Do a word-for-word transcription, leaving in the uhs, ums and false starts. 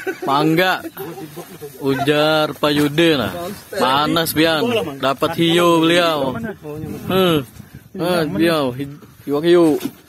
Mangga. Ujar Pak Yude lah. Panas bian. Dapat hiu beliau. Hmm. Ah, beliau. Hiu hiu.